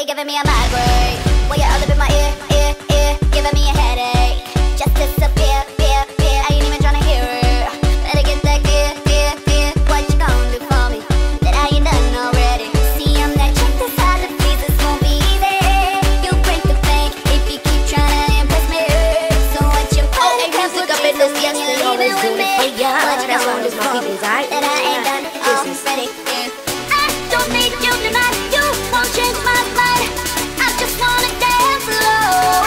you're giving me a migraine. While you're all up in my ear, giving me a headache. Just disappear, fear. I ain't even tryna hear it. Better get that clear. What you gonna do for me that I ain't done already? See, I'm that chick that's hard to please. This won't be easy. You break the bank if you keep tryna impress me. So what you put music up in this yes, they always do it for ya. That's why this my people's right. That I ain't done already. I don't need you tonight. You won't change my mind. I just wanna dance slow.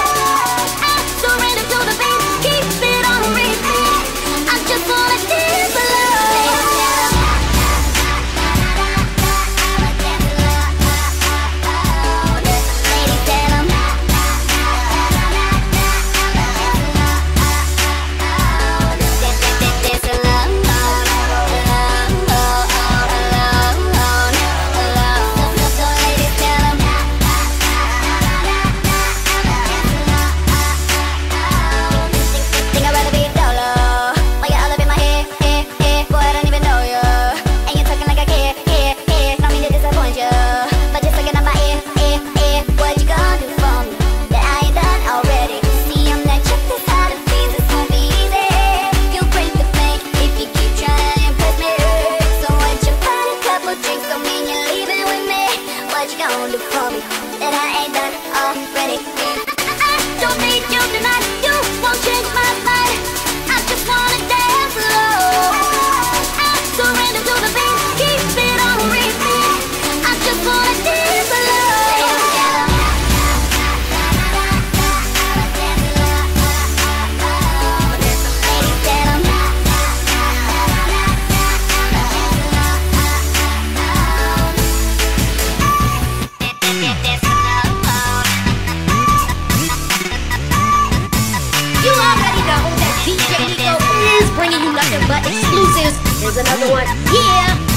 I surrender to the beat. Keep it on repeat. I just wanna dance slow. Bringing you nothing but exclusives. Here's another one. Yeah.